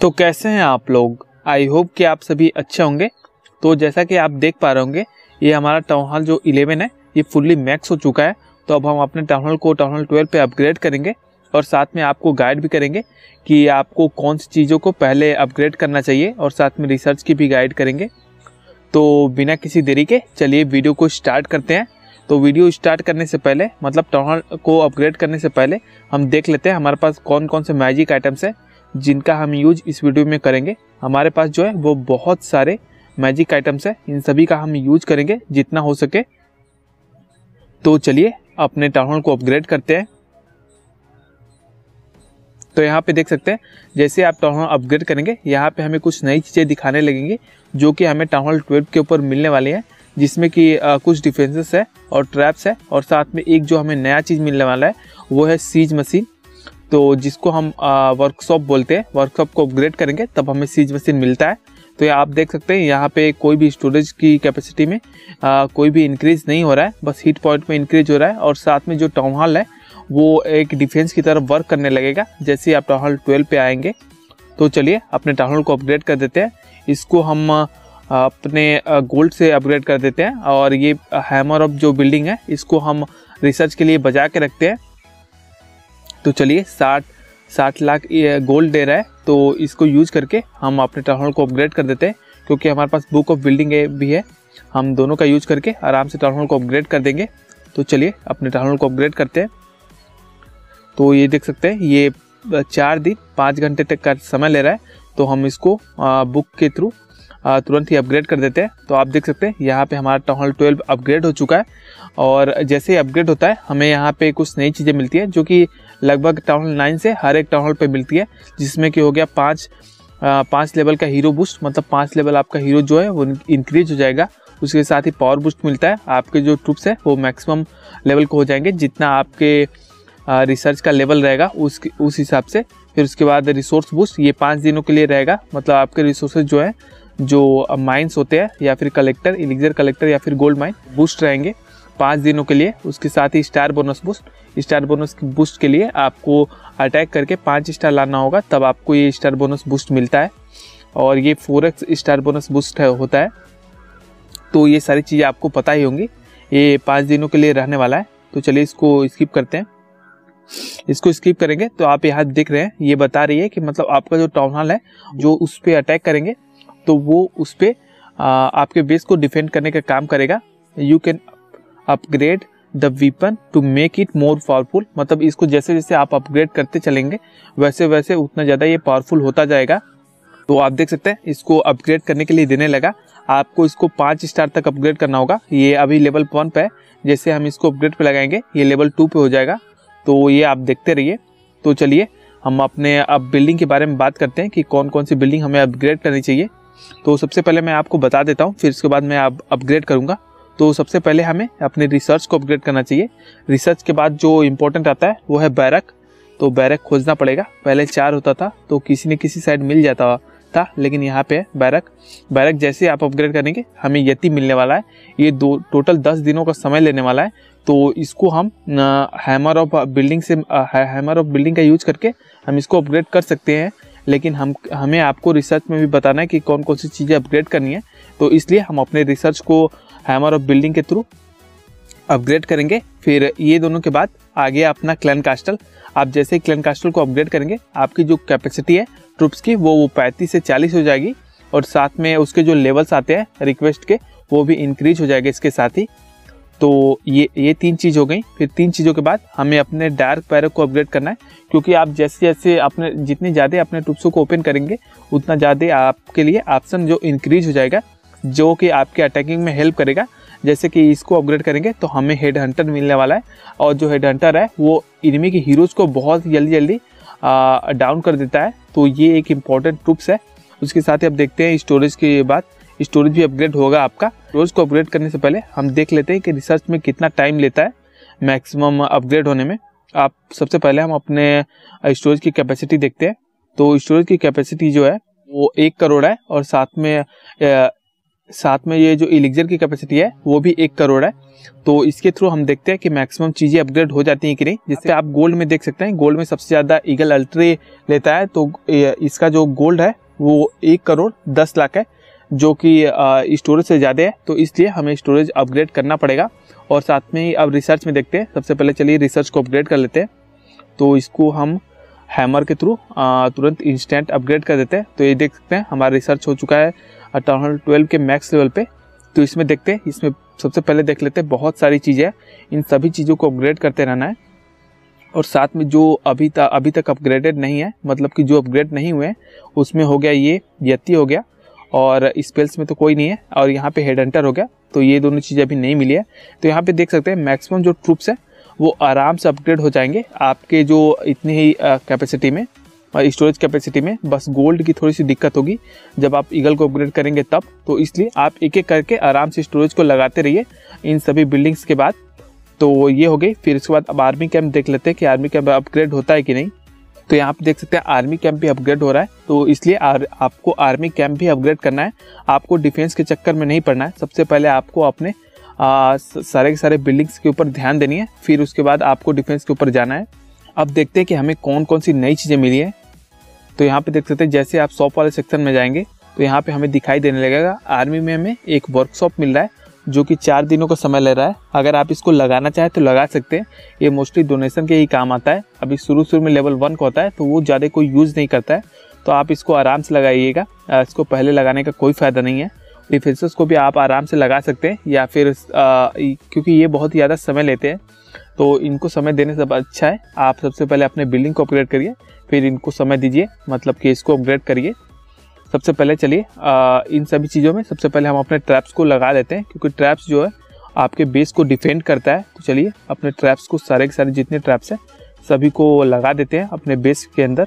तो कैसे हैं आप लोग। आई होप कि आप सभी अच्छे होंगे। तो जैसा कि आप देख पा रहे होंगे, ये हमारा टाउन हॉल जो 11 है ये फुल्ली मैक्स हो चुका है। तो अब हम अपने टाउन हॉल को टाउन हॉल 12 पे अपग्रेड करेंगे और साथ में आपको गाइड भी करेंगे कि आपको कौन सी चीज़ों को पहले अपग्रेड करना चाहिए और साथ में रिसर्च की भी गाइड करेंगे। तो बिना किसी देरी के चलिए वीडियो को स्टार्ट करते हैं। तो वीडियो स्टार्ट करने से पहले मतलब टाउन हॉल को अपग्रेड करने से पहले हम देख लेते हैं हमारे पास कौन कौन से मैजिक आइटम्स हैं जिनका हम यूज इस वीडियो में करेंगे। हमारे पास जो है वो बहुत सारे मैजिक आइटम्स है, इन सभी का हम यूज करेंगे जितना हो सके। तो चलिए अपने टाउन हॉल को अपग्रेड करते हैं। तो यहाँ पे देख सकते हैं जैसे आप टाउन हॉल अपग्रेड करेंगे यहाँ पे हमें कुछ नई चीज़ें दिखाने लगेंगी जो कि हमें टाउन हॉल 12 के ऊपर मिलने वाली हैं, जिसमें कि कुछ डिफेंसेस है और ट्रैप्स है और साथ में एक जो हमें नया चीज़ मिलने वाला है वो है सीज मशीन। तो जिसको हम वर्कशॉप बोलते हैं। वर्कशॉप को अपग्रेड करेंगे तब हमें सीज मशीन मिलता है। तो आप देख सकते हैं यहाँ पे कोई भी स्टोरेज की कैपेसिटी में कोई भी इंक्रीज नहीं हो रहा है, बस हीट पॉइंट में इंक्रीज हो रहा है। और साथ में जो टाउन हॉल है वो एक डिफेंस की तरफ वर्क करने लगेगा जैसे ही आप टाउन हॉल 12 पे आएंगे। तो चलिए अपने टाउन हॉल को अपग्रेड कर देते हैं। इसको हम अपने गोल्ड से अपग्रेड कर देते हैं और ये हैमर ऑफ जो बिल्डिंग है इसको हम रिसर्च के लिए बचा के रखते हैं। तो चलिए 60 लाख गोल्ड दे रहा है, तो इसको यूज करके हम अपने टाउन हॉल को अपग्रेड कर देते हैं क्योंकि हमारे पास बुक ऑफ बिल्डिंग भी है। हम दोनों का यूज करके आराम से टाउन हॉल को अपग्रेड कर देंगे। तो चलिए अपने टाउन हॉल को अपग्रेड करते हैं। तो ये देख सकते हैं ये 4 दिन 5 घंटे तक का समय ले रहा है, तो हम इसको बुक के थ्रू तुरंत ही अपग्रेड कर देते हैं। तो आप देख सकते हैं यहाँ पे हमारा टाउन हॉल 12 अपग्रेड हो चुका है और जैसे ही अपग्रेड होता है हमें यहाँ पे कुछ नई चीज़ें मिलती है जो कि लगभग टाउन हॉल 9 से हर एक टाउन हॉल पे मिलती है, जिसमें कि हो गया 5 लेवल का हीरो बूस्ट, मतलब 5 लेवल आपका हीरो जो है वो इंक्रीज हो जाएगा। उसके साथ ही पावर बूस्ट मिलता है, आपके जो ट्रूप्स है वो मैक्सिमम लेवल को हो जाएंगे जितना आपके रिसर्च का लेवल रहेगा उस हिसाब से। फिर उसके बाद रिसोर्स बूस्ट, ये 5 दिनों के लिए रहेगा, मतलब आपके रिसोर्सेज जो है जो माइंस होते हैं या फिर कलेक्टर, एलिक्सर कलेक्टर या फिर गोल्ड माइन बूस्ट रहेंगे 5 दिनों के लिए। उसके साथ ही star bonus boost, star bonus boost के लिए आपको अटैक करके 5 स्टार लाना होगा तब आपको ये स्टार बोनस बूस्ट मिलता है और ये 4x स्टार बोनस बूस्ट होता है। तो ये सारी चीज़ें आपको पता ही होंगी, ये 5 दिनों के लिए रहने वाला है। तो चलिए इसको स्किप करते हैं। इसको स्किप करेंगे तो आप यहाँ देख रहे हैं ये बता रही है कि मतलब आपका जो टाउन हॉल है जो उस पर अटैक करेंगे तो वो उस पर आपके बेस को डिफेंड करने का काम करेगा। You can upgrade the weapon to make it more powerful, मतलब इसको जैसे जैसे आप अपग्रेड करते चलेंगे वैसे वैसे उतना ज़्यादा ये पावरफुल होता जाएगा। तो आप देख सकते हैं इसको अपग्रेड करने के लिए देने लगा, आपको इसको 5 स्टार तक अपग्रेड करना होगा। ये अभी लेवल 1 पे है, जैसे हम इसको अपग्रेड पे लगाएंगे ये लेवल 2 पे हो जाएगा। तो ये आप देखते रहिए। तो चलिए हम अपने अब बिल्डिंग के बारे में बात करते हैं कि कौन कौन सी बिल्डिंग हमें अपग्रेड करनी चाहिए। तो सबसे पहले मैं आपको बता देता हूँ, फिर उसके बाद मैं अपग्रेड करूँगा। तो सबसे पहले हमें अपने रिसर्च को अपग्रेड करना चाहिए। रिसर्च के बाद जो इम्पोर्टेंट आता है वो है बैरक। तो बैरक खोजना पड़ेगा, पहले 4 होता था तो किसी न किसी साइड मिल जाता था, लेकिन यहाँ पे बैरक जैसे आप अपग्रेड करेंगे हमें यति मिलने वाला है। ये टोटल 10 दिनों का समय लेने वाला है। तो इसको हम हैमर ऑफ बिल्डिंग का यूज करके हम इसको अपग्रेड कर सकते हैं, लेकिन हमें आपको रिसर्च में भी बताना है कि कौन कौन सी चीज़ें अपग्रेड करनी है। तो इसलिए हम अपने रिसर्च को हैमर ऑफ बिल्डिंग के थ्रू अपग्रेड करेंगे। फिर ये दोनों के बाद आगे अपना क्लैन कास्टल। आप जैसे ही क्लैन कास्टल को अपग्रेड करेंगे आपकी जो कैपेसिटी है ट्रूप्स की वो 35 से 40 हो जाएगी और साथ में उसके जो लेवल्स आते हैं रिक्वेस्ट के वो भी इंक्रीज हो जाएगा इसके साथ ही। तो ये 3 चीज़ हो गई। फिर 3 चीज़ों के बाद हमें अपने डार्क पैरक को अपग्रेड करना है, क्योंकि आप जैसे जैसे जितने ज़्यादा अपने ट्रूप्सों को ओपन करेंगे उतना ज़्यादा आपके लिए ऑप्शन जो इंक्रीज हो जाएगा जो कि आपके अटैकिंग में हेल्प करेगा। जैसे कि इसको अपग्रेड करेंगे तो हमें हेड हंटर मिलने वाला है और जो हेड हंटर है वो इनमी के हीरोज़ को बहुत जल्दी डाउन कर देता है। तो ये एक इम्पॉर्टेंट ट्रूप्स है। उसके साथ ही आप देखते हैं स्टोरेज के बाद स्टोरेज भी अपग्रेड होगा आपका। स्टोरेज को अपग्रेड करने से पहले हम देख लेते हैं कि रिसर्च में कितना टाइम लेता है मैक्सिमम अपग्रेड होने में। आप सबसे पहले हम अपने स्टोरेज की कैपेसिटी देखते हैं। तो स्टोरेज की कैपेसिटी जो है वो 1 करोड़ है और साथ में साथ में ये जो इलिक्जर की कैपेसिटी है वो भी 1 करोड़ है। तो इसके थ्रू हम देखते हैं कि मैक्सिमम चीज़ें अपग्रेड हो जाती हैं कि नहीं। जिससे आप गोल्ड में देख सकते हैं, गोल्ड में सबसे ज़्यादा ईगल अल्ट्रे लेता है, तो इसका जो गोल्ड है वो 1 करोड़ 10 लाख है, जो कि स्टोरेज से ज़्यादा है। तो इसलिए हमें स्टोरेज अपग्रेड करना पड़ेगा। और साथ में ही अब रिसर्च में देखते हैं। सबसे पहले चलिए रिसर्च को अपग्रेड कर लेते हैं। तो इसको हम हैमर के थ्रू तुरंत इंस्टेंट अपग्रेड कर देते हैं। तो ये देख सकते हैं हमारा रिसर्च हो चुका है टाउन हॉल 12 के मैक्स लेवल पे। तो इसमें देखते हैं, इसमें सबसे पहले देख लेते हैं, बहुत सारी चीज़ें हैं, इन सभी चीज़ों को अपग्रेड करते रहना है। और साथ में जो अभी तक अपग्रेडेड नहीं है, मतलब कि जो अपग्रेड नहीं हुए हैं, उसमें हो गया ये यति हो गया, और स्पेल्स में तो कोई नहीं है, और यहाँ पे हेड हंटर हो गया। तो ये दोनों चीज़ें अभी नहीं मिली है। तो यहाँ पे देख सकते हैं मैक्सिमम जो ट्रूप्स है वो आराम से अपग्रेड हो जाएंगे आपके जो इतनी ही कैपेसिटी में, स्टोरेज कैपेसिटी में। बस गोल्ड की थोड़ी सी दिक्कत होगी जब आप ईगल को अपग्रेड करेंगे तब। तो इसलिए आप एक एक करके आराम से स्टोरेज को लगाते रहिए इन सभी बिल्डिंग्स के बाद। तो ये हो गई। फिर इसके बाद अब आर्मी कैंप देख लेते हैं कि आर्मी कैंप अपग्रेड होता है कि नहीं। तो यहाँ पे देख सकते हैं आर्मी कैंप भी अपग्रेड हो रहा है। तो इसलिए आपको आर्मी कैंप भी अपग्रेड करना है। आपको डिफेंस के चक्कर में नहीं पड़ना है। सबसे पहले आपको अपने सारे के सारे बिल्डिंग्स के ऊपर ध्यान देनी है, फिर उसके बाद आपको डिफेंस के ऊपर जाना है। अब देखते हैं कि हमें कौन कौन सी नई चीज़ें मिली हैं। तो यहाँ पे देख सकते हैं, जैसे आप शॉप वाले सेक्शन में जाएंगे तो यहाँ पे हमें दिखाई देने लगेगा आर्मी में हमें एक वर्कशॉप मिल रहा है, जो कि 4 दिनों का समय ले रहा है। अगर आप इसको लगाना चाहें तो लगा सकते हैं। ये मोस्टली डोनेशन के ही काम आता है। अभी शुरू में लेवल 1 का होता है, तो वो ज़्यादा कोई यूज़ नहीं करता है। तो आप इसको आराम से लगाइएगा। इसको पहले लगाने का कोई फ़ायदा नहीं है। डिफेंसेस को भी आप आराम से लगा सकते हैं, या फिर क्योंकि ये बहुत ज़्यादा समय लेते हैं, तो इनको समय देने से अच्छा है आप सबसे पहले अपने बिल्डिंग को अपग्रेड करिए, फिर इनको समय दीजिए, मतलब कि इसको अपग्रेड करिए। सबसे पहले चलिए इन सभी चीज़ों में सबसे पहले हम अपने ट्रैप्स को लगा देते हैं, क्योंकि ट्रैप्स जो है आपके बेस को डिफेंड करता है। तो चलिए अपने ट्रैप्स को सारे के सारे जितने ट्रैप्स हैं सभी को लगा देते हैं अपने बेस के अंदर।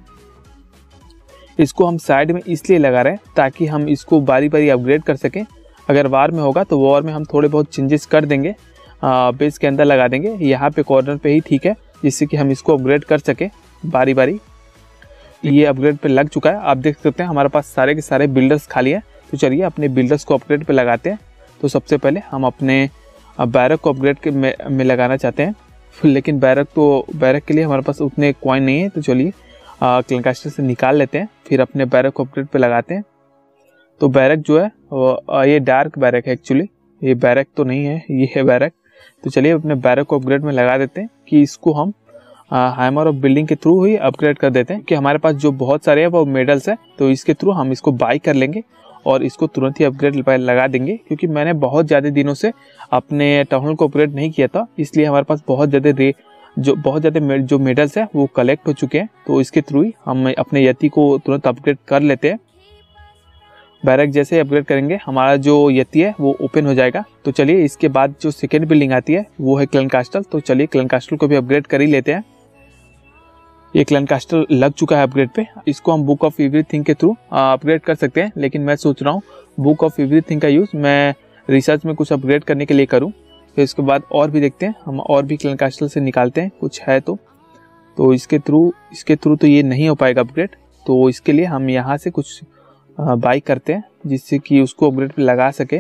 इसको हम साइड में इसलिए लगा रहे हैं ताकि हम इसको बारी बारी अपग्रेड कर सकें। अगर वार में होगा तो वॉर में हम थोड़े बहुत चेंजेस कर देंगे, बेस के अंदर लगा देंगे। यहाँ पे कॉर्नर पे ही ठीक है, जिससे कि हम इसको अपग्रेड कर सकें बारी बारी। ये अपग्रेड पे लग चुका है। आप देख सकते हैं हमारे पास सारे के सारे बिल्डर्स खाली हैं। तो चलिए अपने बिल्डर्स को अपग्रेड पे लगाते हैं। तो सबसे पहले हम अपने बैरक को अपग्रेड में लगाना चाहते हैं, लेकिन बैरक के लिए हमारे पास उतने कॉइन नहीं है। तो चलिए क्लैनकास्टर से निकाल लेते हैं, फिर अपने बैरक को अपग्रेड पे लगाते हैं। तो बैरक जो है ये डार्क बैरक है एक्चुअली, ये बैरक तो नहीं है, ये है बैरक। तो चलिए अपने बैरक को अपग्रेड में लगा देते हैं कि इसको हम हैमर ऑफ बिल्डिंग के थ्रू ही अपग्रेड कर देते हैं, कि हमारे पास जो बहुत सारे हैं वो मेडल्स है। तो इसके थ्रू हम इसको बाई कर लेंगे और इसको तुरंत ही अपग्रेड लगा देंगे। क्योंकि मैंने बहुत ज़्यादा दिनों से अपने टाउन हॉल को अपग्रेड नहीं किया था, इसलिए हमारे पास बहुत ज़्यादा जो मेडल्स है वो कलेक्ट हो चुके हैं। तो इसके थ्रू ही हम अपने यति को तुरंत अपग्रेड कर लेते हैं। बैरक जैसे अपग्रेड करेंगे हमारा जो यति है वो ओपन हो जाएगा। तो चलिए इसके बाद जो सेकेंड बिल्डिंग आती है वो है क्लैनकास्टल। तो चलिए क्लैनकास्टल को भी अपग्रेड कर ही लेते हैं। ये क्लैनकास्टल लग चुका है अपग्रेड पे। इसको हम बुक ऑफ एवरीथिंग के थ्रू अपग्रेड कर सकते हैं, लेकिन मैं सोच रहा हूँ बुक ऑफ एवरीथिंग का यूज़ मैं रिसर्च में कुछ अपग्रेड करने के लिए करूँ। फिर इसके बाद और भी देखते हैं, हम और भी क्लैनकास्टल से निकालते हैं कुछ है तो इसके थ्रू तो ये नहीं हो पाएगा अपग्रेड। तो इसके लिए हम यहाँ से कुछ बाई करते हैं, जिससे कि उसको अपग्रेड पे लगा सके।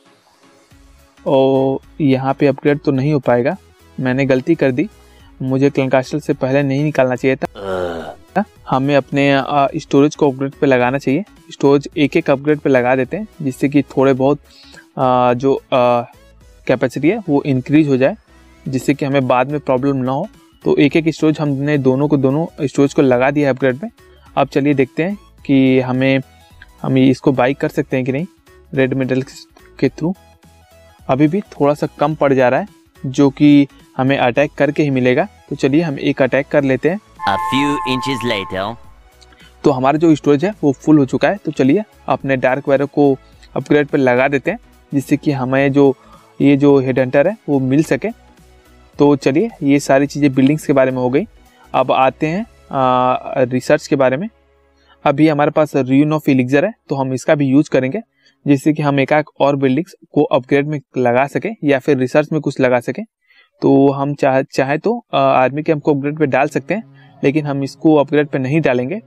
और यहाँ पे अपग्रेड तो नहीं हो पाएगा, मैंने गलती कर दी, मुझे क्लैनकास्टल से पहले नहीं निकालना चाहिए था। हमें अपने स्टोरेज को अपग्रेड पे लगाना चाहिए। स्टोरेज एक एक अपग्रेड पे लगा देते हैं, जिससे कि थोड़े बहुत जो कैपेसिटी है वो इंक्रीज हो जाए, जिससे कि हमें बाद में प्रॉब्लम ना हो। तो एक एक स्टोरेज हमने दोनों स्टोरेज को लगा दिया है अपग्रेड में। अब चलिए देखते हैं कि हम इसको बाई कर सकते हैं कि नहीं रेड मेडल के थ्रू। अभी भी थोड़ा सा कम पड़ जा रहा है, जो कि हमें अटैक करके ही मिलेगा। तो चलिए हम एक अटैक कर लेते हैं। A few inches later. तो हमारा जो स्टोरेज है वो फुल हो चुका है। तो चलिए अपने डार्क बैरक को अपग्रेड पर लगा देते हैं, जिससे कि हमें ये जो हेड हंटर है वो मिल सके। तो चलिए ये सारी चीज़ें बिल्डिंग्स के बारे में हो गई। अब आते हैं रिसर्च के बारे में। अभी हमारे पास र्यून ऑफ एलिक्सर है, तो हम इसका भी यूज करेंगे, जिससे कि हम एक और बिल्डिंग्स को अपग्रेड में लगा सके या फिर रिसर्च में कुछ लगा सके। तो हम चाहे तो आर्मी कैंप को अपग्रेड पे डाल सकते हैं, लेकिन हम इसको अपग्रेड पे नहीं डालेंगे।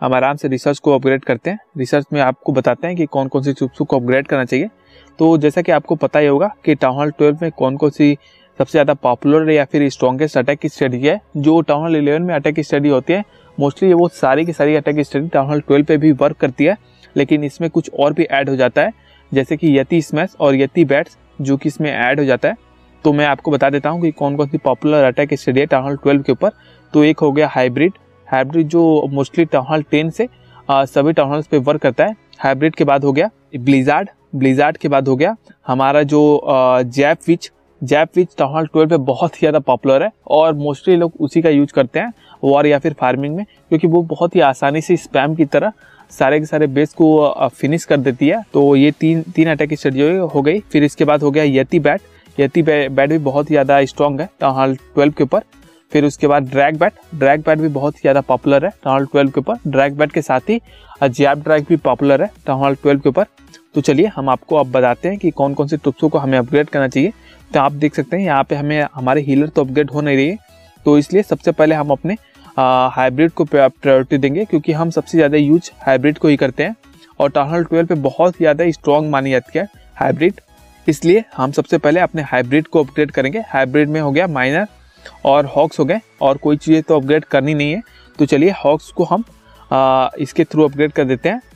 हम आराम से रिसर्च को अपग्रेड करते हैं। रिसर्च में आपको बताते हैं कि कौन कौन सी ट्रूप्स को अपग्रेड करना चाहिए। तो जैसा कि आपको पता ही होगा कि टाउन हॉल 12 में कौन कौन सी सबसे ज़्यादा पॉपुलर या फिर स्ट्रॉन्गेस्ट अटैक की स्टडी है। जो टाउन हॉल 11 में अटैक की स्टडी होती है मोस्टली वो सारी की सारी अटैक की स्टडी टाउन हॉल 12 पे भी वर्क करती है, लेकिन इसमें कुछ और भी ऐड हो जाता है, जैसे कि यति स्मैश और यति बैट्स जो कि इसमें ऐड हो जाता है। तो मैं आपको बता देता हूँ कि कौन कौन सी पॉपुलर अटैक स्टडी है टाउन हॉल 12 के ऊपर। तो एक हो गया हाइब्रिड जो मोस्टली टाउन हॉल 10 से सभी टाउन हॉल्स पे वर्क करता है। हाइब्रिड के बाद हो गया ब्लिजार्ड के बाद हो गया हमारा जो जैप विच टाउन हॉल 12 पे बहुत ही ज़्यादा पॉपुलर है और मोस्टली लोग उसी का यूज करते हैं वॉर या फिर फार्मिंग में, क्योंकि वो बहुत ही आसानी से स्पैम की तरह सारे के सारे बेस को फिनिश कर देती है। तो ये तीन अटैक की स्ट्रेटजी हो गई। फिर इसके बाद हो गया यति बैट भी बहुत ही ज़्यादा स्ट्रॉन्ग है टाउन हॉल 12 के ऊपर। फिर उसके बाद ड्रैग बैट भी बहुत ही ज़्यादा पॉपुलर है टाउन हॉल 12 के ऊपर। ड्रैग बैट के साथ ही जैप ड्रैग भी पॉपुलर है टाउन हॉल 12 के ऊपर। तो चलिए हम आपको अब बताते हैं कि कौन कौन से ट्रूप्सों को हमें अपग्रेड करना चाहिए। तो आप देख सकते हैं यहाँ पे हमें हमारे हीलर तो अपग्रेड हो नहीं रही है, तो इसलिए सबसे पहले हम अपने हाइब्रिड को प्रायोरिटी देंगे, क्योंकि हम सबसे ज़्यादा यूज हाइब्रिड को ही करते हैं और टाउन हॉल 12 पे बहुत ज़्यादा स्ट्रॉन्ग मानी जाती है हाइब्रिड, इसलिए हम सबसे पहले अपने हाइब्रिड को अपग्रेड करेंगे। हाइब्रिड में हो गया माइनर और हॉक्स हो गए, और कोई चीज़ें तो अपग्रेड करनी नहीं है। तो चलिए हॉक्स को हम इसके थ्रू अपग्रेड कर देते हैं।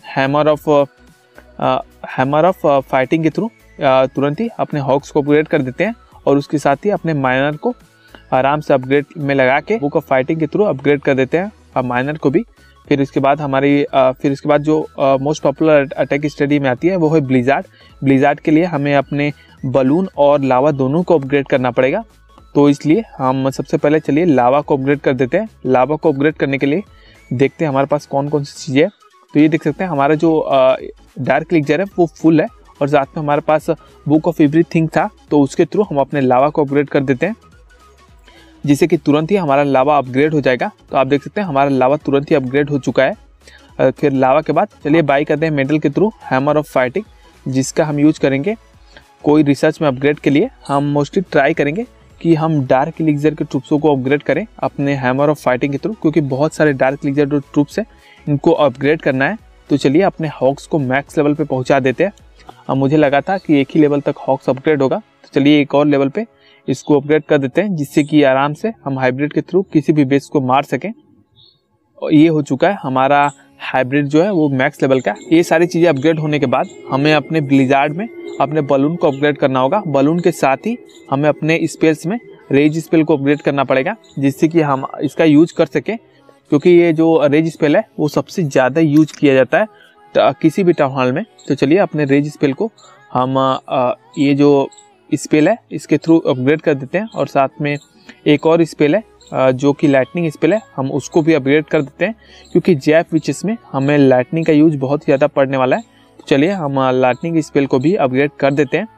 हैमर ऑफ फाइटिंग के थ्रू तुरंत ही अपने हॉक्स को अपग्रेड कर देते हैं, और उसके साथ ही अपने माइनर को आराम से अपग्रेड में लगा के बुक ऑफ फाइटिंग के थ्रू अपग्रेड कर देते हैं अब माइनर को भी। फिर इसके बाद जो मोस्ट पॉपुलर अटैक स्टडी में आती है वो है ब्लिजार्ड के लिए हमें अपने बलून और लावा दोनों को अपग्रेड करना पड़ेगा। तो इसलिए हम सबसे पहले चलिए लावा को अपग्रेड कर देते हैं। लावा को अपग्रेड करने के लिए देखते हैं हमारे पास कौन कौन सी चीज़ें है। तो ये देख सकते हैं हमारा जो डार्क एलिक्सर है वो फुल है, और साथ में हमारे पास बुक ऑफ एवरीथिंग था, तो उसके थ्रू हम अपने लावा को अपग्रेड कर देते हैं, जिससे कि तुरंत ही हमारा लावा अपग्रेड हो जाएगा। तो आप देख सकते हैं हमारा लावा तुरंत ही अपग्रेड हो चुका है। फिर लावा के बाद चलिए बाई करते हैं मेटल के थ्रू हैमर ऑफ फाइटिंग, जिसका हम यूज करेंगे कोई रिसर्च में अपग्रेड के लिए। हम मोस्टली ट्राई करेंगे कि हम डार्क एलिक्सर के ट्रूप्सों को अपग्रेड करें अपने हैमर ऑफ फाइटिंग के थ्रू, क्योंकि बहुत सारे डार्क एलिक्सर जो ट्रूप्स हैं इनको अपग्रेड करना है। तो चलिए अपने हॉक्स को मैक्स लेवल पे पहुंचा देते हैं। अब मुझे लगा था कि एक ही लेवल तक हॉक्स अपग्रेड होगा, तो चलिए एक और लेवल पे इसको अपग्रेड कर देते हैं, जिससे कि आराम से हम हाइब्रिड के थ्रू किसी भी बेस को मार सकें। और ये हो चुका है हमारा हाइब्रिड जो है वो मैक्स लेवल का। ये सारी चीज़ें अपग्रेड होने के बाद हमें अपने ब्लिजार्ड में अपने बलून को अपग्रेड करना होगा। बलून के साथ ही हमें अपने स्पेल्स में रेज स्पेल को अपग्रेड करना पड़ेगा, जिससे कि हम इसका यूज कर सकें, क्योंकि ये जो रेज स्पेल है वो सबसे ज़्यादा यूज किया जाता है किसी भी टाउन हॉल में। तो चलिए अपने रेज स्पेल को हम ये जो स्पेल है इसके थ्रू अपग्रेड कर देते हैं, और साथ में एक और स्पेल है जो कि लाइटनिंग स्पेल है, हम उसको भी अपग्रेड कर देते हैं, क्योंकि जैप विचेस में हमें लाइटनिंग का यूज बहुत ही ज़्यादा पड़ने वाला है। तो चलिए हम लाइटनिंग स्पेल को भी अपग्रेड कर देते हैं।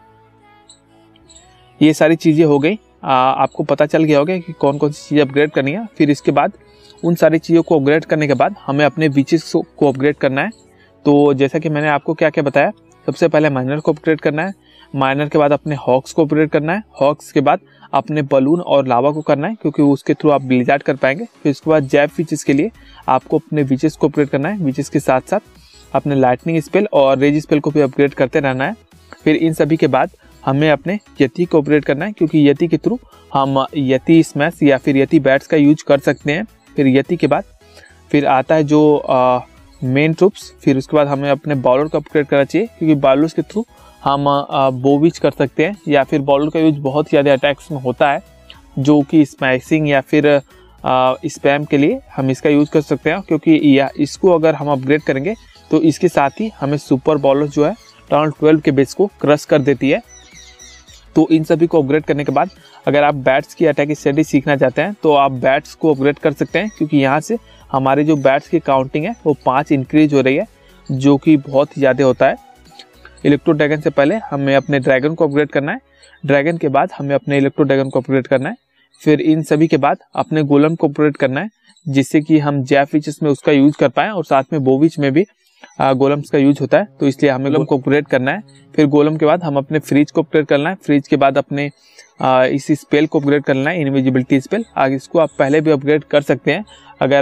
ये सारी चीज़ें हो गई, आपको पता चल गया होगा कि कौन कौन सी चीज़ें अपग्रेड करनी है। फिर इसके बाद उन सारी चीज़ों को अपग्रेड करने के बाद हमें अपने विचेस को अपग्रेड करना है। तो जैसा कि मैंने आपको क्या क्या बताया, सबसे पहले माइनर को अपग्रेड करना है, माइनर के बाद अपने हॉक्स को अपग्रेड करना है, हॉक्स के बाद अपने बलून और लावा को करना है, क्योंकि उसके थ्रू आप ब्लिजार्ड कर पाएंगे। फिर उसके बाद जैप विचेस के लिए आपको अपने विचेस को अपग्रेड करना है, विचेस के साथ साथ अपने लाइटनिंग स्पेल और रेज स्पेल को भी अपग्रेड करते रहना है। फिर इन सभी के बाद हमें अपने यति को अपग्रेड करना है, क्योंकि यति के थ्रू हम यति स्मैश या फिर यति बैट्स का यूज कर सकते हैं। फिर यति के बाद फिर आता है जो मेन ट्रूप्स। फिर उसके बाद हमें अपने बॉलर को अपग्रेड करना चाहिए, क्योंकि बॉलर्स के थ्रू हम बोविच कर सकते हैं, या फिर बॉलर का यूज बहुत ज़्यादा अटैक्स में होता है, जो कि स्मैशिंग या फिर स्पैम के लिए हम इसका यूज़ कर सकते हैं। क्योंकि इसको अगर हम अपग्रेड करेंगे तो इसके साथ ही हमें सुपर बॉलर जो है टाउन 12 के बेस को क्रश कर देती है। तो इन सभी को अपग्रेड करने के बाद अगर आप बैट्स की अटैक स्ट्रेटजी सीखना चाहते हैं तो आप बैट्स को अपग्रेड कर सकते हैं, क्योंकि यहाँ से हमारे जो बैट्स की काउंटिंग है वो 5 इंक्रीज हो रही है, जो कि बहुत ही ज़्यादा होता है। इलेक्ट्रो ड्रैगन से पहले हमें अपने ड्रैगन को अपग्रेड करना है, ड्रैगन के बाद हमें अपने इलेक्ट्रो ड्रैगन को अपग्रेड करना है, फिर इन सभी के बाद अपने गोलम को अपग्रेड करना है, जिससे कि हम जैप विचेस में उसका यूज कर पाएँ, और साथ में बोविच में भी गोलम्स का यूज होता है, तो इसलिए हमें गोलम को अपग्रेड करना है। फिर गोलम के बाद हम अपने फ्रीज को अपग्रेड करना है, फ्रीज के बाद अपने इस स्पेल को अपग्रेड करना है, इनविजिबिलिटी स्पेल। आगे इसको आप पहले भी अपग्रेड कर सकते हैं, अगर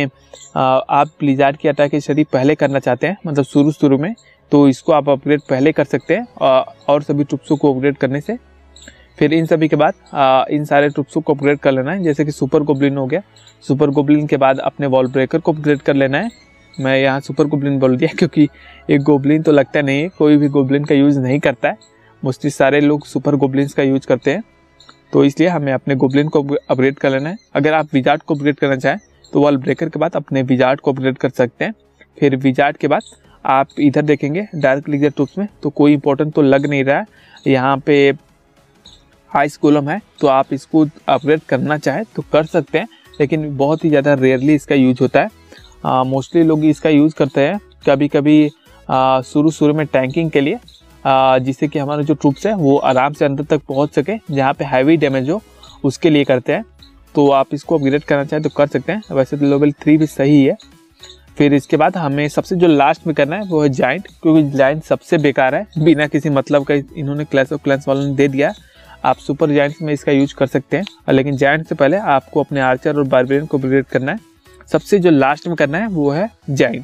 आप ब्लिज़ार्ड की अटैक स्टडी पहले करना चाहते हैं, मतलब शुरू में, तो इसको आप अपग्रेड पहले कर सकते हैं और सभी ट्रुप्सों को अपग्रेड करने से। फिर इन सभी के बाद इन सारे ट्रुप्सों को अपग्रेड कर लेना है, जैसे कि सुपर गोब्लिन हो गया। सुपर गोब्लिन के बाद अपने वॉल ब्रेकर को अपग्रेड कर लेना है। मैं यहाँ सुपर गोब्लिन बोल दिया क्योंकि एक गोब्लिन तो लगता नहीं है, कोई भी गोब्लिन का यूज़ नहीं करता है, मोस्टली सारे लोग सुपर गोब्लिन्स का यूज करते हैं, तो इसलिए हमें अपने गोब्लिन को अपग्रेड कर लेना है। अगर आप विजार्ड को अपग्रेड करना चाहें तो वॉल ब्रेकर के बाद अपने विजार्ड को अपग्रेड कर सकते हैं। फिर विजार्ड के बाद आप इधर देखेंगे डार्क लीजर ट्रुप्स में, तो कोई इंपॉर्टेंट तो लग नहीं रहा है। यहाँ पे आइस गोलम है, तो आप इसको अपग्रेड करना चाहें तो कर सकते हैं, लेकिन बहुत ही ज़्यादा रेयरली इसका यूज होता है। मोस्टली लोग इसका यूज़ करते हैं कभी कभी शुरू में टैंकिंग के लिए, जिससे कि हमारे जो ट्रूप्स है वो आराम से अंदर तक पहुंच सके, जहाँ पे हैवी डैमेज हो उसके लिए करते हैं। तो आप इसको अपग्रेड करना चाहें तो कर सकते हैं, वैसे तो लेवल 3 भी सही है। फिर इसके बाद हमें सबसे जो लास्ट में करना है वो है जाइंट, क्योंकि जाइंट सबसे बेकार है, बिना किसी मतलब का इन्होंने क्लैश ऑफ क्लैंस वालों ने दे दिया। आप सुपर जाइंट्स में इसका यूज कर सकते हैं, लेकिन जाइंट से पहले आपको अपने आर्चर और बारबेरियन को अपग्रेड करना है। सबसे जो लास्ट में करना है वो है जाइंट।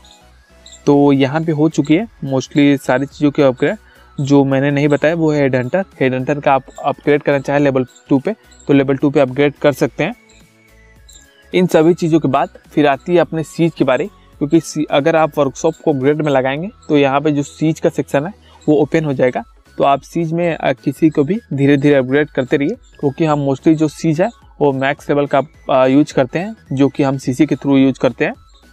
तो यहाँ पे हो चुकी है मोस्टली सारी चीज़ों के अपग्रेड। जो मैंने नहीं बताया वो है हेडहंटर। हेडहंटर का आप अपग्रेड करना चाहें लेवल 2 पे, तो लेवल 2 पे अपग्रेड कर सकते हैं। इन सभी चीज़ों के बाद फिर आती है अपने सीज की बारी, क्योंकि अगर आप वर्कशॉप को अपग्रेड में लगाएंगे तो यहाँ पे जो सीज का सेक्शन है वो ओपन हो जाएगा। तो आप सीज में किसी को भी धीरे धीरे अपग्रेड करते रहिए, क्योंकि हम मोस्टली जो सीज है वो मैक्स लेवल का यूज करते हैं, जो कि हम सीसी के थ्रू यूज करते हैं।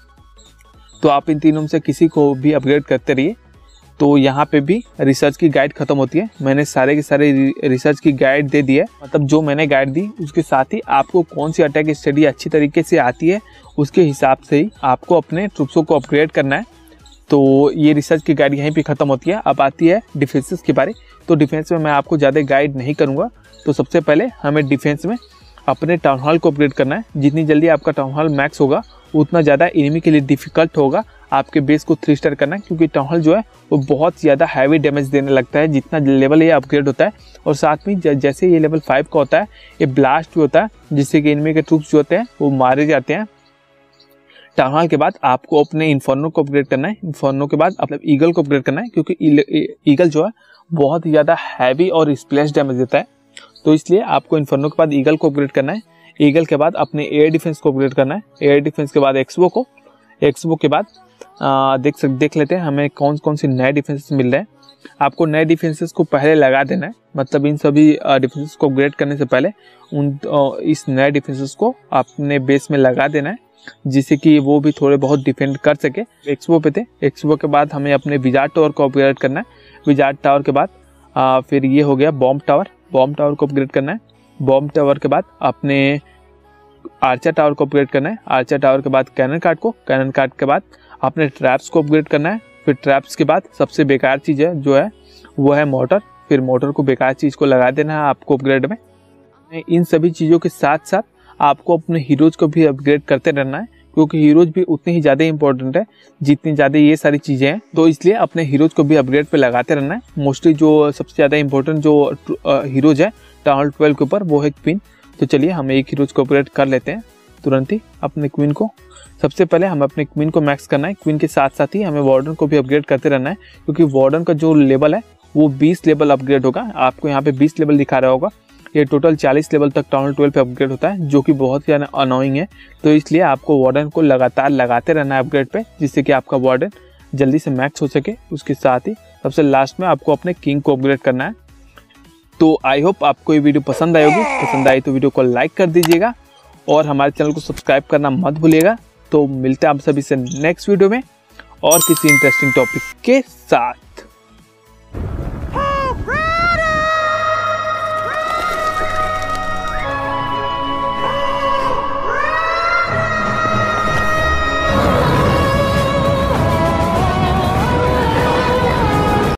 तो आप इन तीनों में से किसी को भी अपग्रेड करते रहिए। तो यहाँ पे भी रिसर्च की गाइड खत्म होती है। मैंने सारे के सारे रिसर्च की गाइड दे दी है, मतलब जो मैंने गाइड दी उसके साथ ही आपको कौन सी अटैक स्टडी अच्छी तरीके से आती है उसके हिसाब से ही आपको अपने ट्रुप्सों को अपग्रेड करना है। तो ये रिसर्च की गाइड यहीं पे खत्म होती है। अब आती है डिफेंसेस की बारी। तो डिफेंस में मैं आपको ज़्यादा गाइड नहीं करूँगा। तो सबसे पहले हमें डिफेंस में अपने टाउन हॉल को अपग्रेड करना है। जितनी जल्दी आपका टाउन हॉल मैक्स होगा उतना ज़्यादा एनिमी के लिए डिफ़िकल्ट होगा आपके बेस को 3 स्टार करना है, क्योंकि टाउन हॉल जो है वो बहुत ज़्यादा हैवी डैमेज देने लगता है जितना लेवल ये अपग्रेड होता है। और साथ में जैसे ये लेवल 5 का होता है ये ब्लास्ट भी होता है, जिससे कि एनिमी के ट्रूप्स जो होते हैं वो मारे जाते हैं। टाउन हॉल के बाद आपको अपने इन्फर्नो को अपग्रेड करना है। इन्फर्नो के बाद मतलब ईगल को अपग्रेड करना है, क्योंकि ईगल जो है बहुत ही ज़्यादा हैवी और स्प्लैश डैमेज देता है। तो इसलिए आपको इन्फर्नो के बाद ईगल को अपग्रेड करना है। ईगल के बाद अपने एयर डिफेंस को अपग्रेड करना है। एयर डिफेंस के बाद एक्सबो को। एक्सबो के बाद देख लेते हैं हमें कौन कौन से नए डिफेंसेस मिल रहे हैं। आपको नए डिफेंसेस को पहले लगा देना है, मतलब इन सभी डिफेंसेस को अपग्रेड करने से पहले इस नए डिफेंसेस को अपने बेस में लगा देना है, जिससे कि वो भी थोड़े बहुत डिफेंड कर सके। एक्सबो पे थे। एक्सबो के बाद हमें अपने विजार्ड टावर को अपग्रेड करना है। विजार्ड टावर के बाद फिर ये हो गया बॉम्ब टावर। बॉम्ब टावर को अपग्रेड करना है। बॉम्ब टावर के बाद अपने आर्चर टावर को अपग्रेड करना है। आर्चर टावर के बाद कैनन कार्ड को। कैनन कार्ड के बाद अपने ट्रैप्स को अपग्रेड करना है। फिर ट्रैप्स के बाद सबसे बेकार चीज़ है जो है वो है मोटर। फिर मोटर को बेकार चीज़ को लगा देना है आपको अपग्रेड में। इन सभी चीज़ों के साथ साथ आपको अपने हीरोज को भी अपग्रेड करते रहना है, क्योंकि हीरोज भी उतने ही ज़्यादा इंपॉर्टेंट है जितनी ज़्यादा ये सारी चीज़ें हैं। तो इसलिए अपने हीरोज को भी अपग्रेड पे लगाते रहना है। मोस्टली जो सबसे ज़्यादा इंपॉर्टेंट जो हीरोज है टाउन हॉल 12 के ऊपर वो है क्वीन। तो चलिए हम एक हीरोज को अपग्रेड कर लेते हैं तुरंत ही अपने क्वीन को। सबसे पहले हमें अपने क्वीन को मैक्स करना है। क्वीन के साथ साथ ही हमें वार्डन को भी अपग्रेड करते रहना है, क्योंकि वार्डन का जो लेवल है वो 20 लेवल अपग्रेड होगा। आपको यहाँ पे 20 लेवल दिखा रहा होगा। ये टोटल 40 लेवल तक टाउन हॉल 12 पे अपग्रेड होता है, जो कि बहुत ही ज़्यादा अनोइंग है। तो इसलिए आपको वार्डन को लगातार लगाते रहना है अपग्रेड पे, जिससे कि आपका वार्डन जल्दी से मैक्स हो सके। उसके साथ ही सबसे लास्ट में आपको अपने किंग को अपग्रेड करना है। तो आई होप आपको ये वीडियो पसंद आई होगी। पसंद आई तो वीडियो को लाइक कर दीजिएगा और हमारे चैनल को सब्सक्राइब करना मत भूलिएगा। तो मिलते हैं आप सभी से नेक्स्ट वीडियो में और किसी इंटरेस्टिंग टॉपिक के साथ।